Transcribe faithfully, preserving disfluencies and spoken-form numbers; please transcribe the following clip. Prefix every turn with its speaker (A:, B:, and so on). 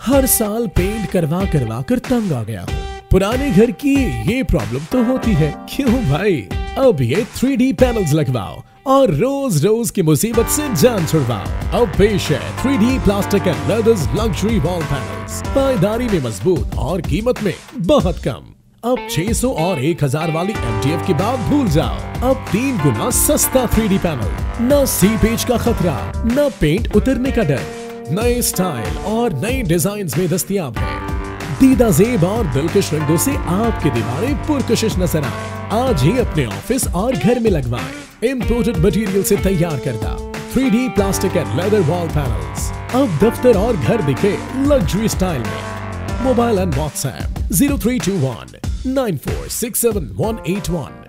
A: हर साल पेंट करवा करवा कर तंग आ गया हूँ। पुराने घर की ये प्रॉब्लम तो होती है, क्यों भाई? अब ये थ्री डी पैनल्स लगवाओ और रोज रोज की मुसीबत से जान छुड़वाओ। अब पेश है three D plastic and leathers luxury wall panels, पायदारी में मजबूत और कीमत में बहुत कम। अब छह सौ और एक हज़ार वाली एम टी एफ की बात भूल जाओ। अब तीन गुना सस्ता थ्री डी पैनल, न सीपेज का खतरा, न पेंट उतरने का डर। नए स्टाइल और नए डिजाइन में दस्तयाब है। दीदा जेब और दिलकश रंगों से आपकी दीवारें पुरकशिश नजर आए। आज ही अपने ऑफिस और घर में लगवाएं इम्पोर्टेड मटेरियल से तैयार करदा three D plastic and leather wall panels. अब दफ्तर और घर दिखे लग्जरी स्टाइल में। Mobile and WhatsApp zero three two one nine four six seven one eight one.